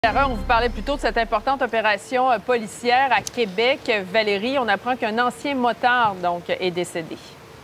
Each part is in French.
On vous parlait plutôt de cette importante opération policière à Québec. Valérie, on apprend qu'un ancien motard donc, est décédé.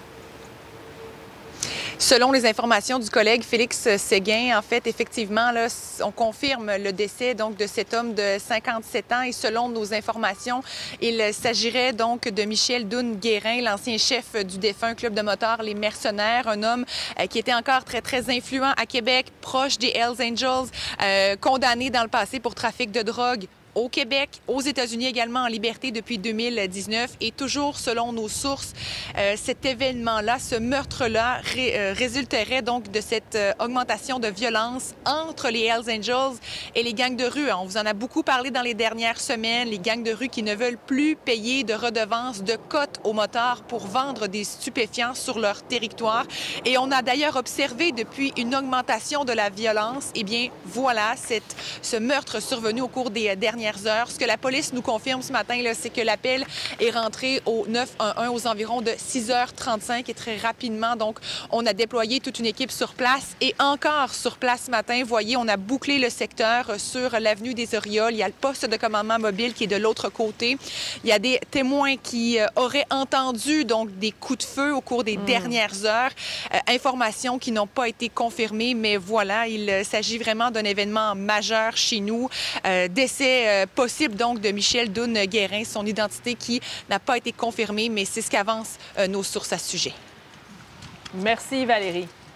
Selon les informations du collègue Félix Séguin, en fait, effectivement, là, on confirme le décès donc de cet homme de 57 ans et selon nos informations, il s'agirait donc de Michel Doune-Guérin, l'ancien chef du défunt club de motards Les Mercenaires, un homme qui était encore très influent à Québec, proche des Hells Angels, condamné dans le passé pour trafic de drogue au Québec, aux États-Unis également en liberté depuis 2019. Et toujours selon nos sources, cet événement-là, ce meurtre-là résulterait donc de cette augmentation de violence entre les Hells Angels et les gangs de rue. On vous en a beaucoup parlé dans les dernières semaines, les gangs de rue qui ne veulent plus payer de redevances, de cotes aux motards pour vendre des stupéfiants sur leur territoire. Et on a d'ailleurs observé depuis une augmentation de la violence. Eh bien, voilà, ce meurtre survenu au cours des dernières heures. Ce que la police nous confirme ce matin, c'est que l'appel est rentré au 911 aux environs de 6h35 et très rapidement, donc, on a déployé toute une équipe sur place et encore sur place ce matin. Vous voyez, on a bouclé le secteur sur l'avenue des Orioles. Il y a le poste de commandement mobile qui est de l'autre côté. Il y a des témoins qui auraient entendu donc des coups de feu au cours des dernières heures. Informations qui n'ont pas été confirmées, mais voilà, il s'agit vraiment d'un événement majeur chez nous. Décès possible donc de Michel Doune-Guérin, son identité qui n'a pas été confirmée, mais c'est ce qu'avancent nos sources à ce sujet. Merci Valérie.